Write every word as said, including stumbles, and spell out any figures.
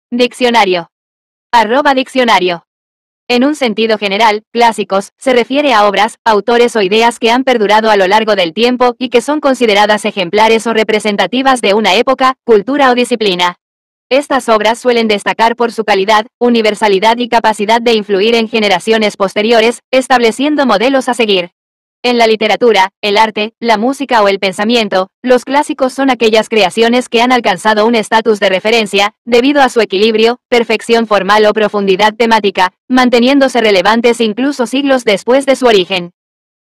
Diccionario. Arroba diccionario. En un sentido general, clásicos, se refiere a obras, autores o ideas que han perdurado a lo largo del tiempo y que son consideradas ejemplares o representativas de una época, cultura o disciplina. Estas obras suelen destacar por su calidad, universalidad y capacidad de influir en generaciones posteriores, estableciendo modelos a seguir. En la literatura, el arte, la música o el pensamiento, los clásicos son aquellas creaciones que han alcanzado un estatus de referencia, debido a su equilibrio, perfección formal o profundidad temática, manteniéndose relevantes incluso siglos después de su origen.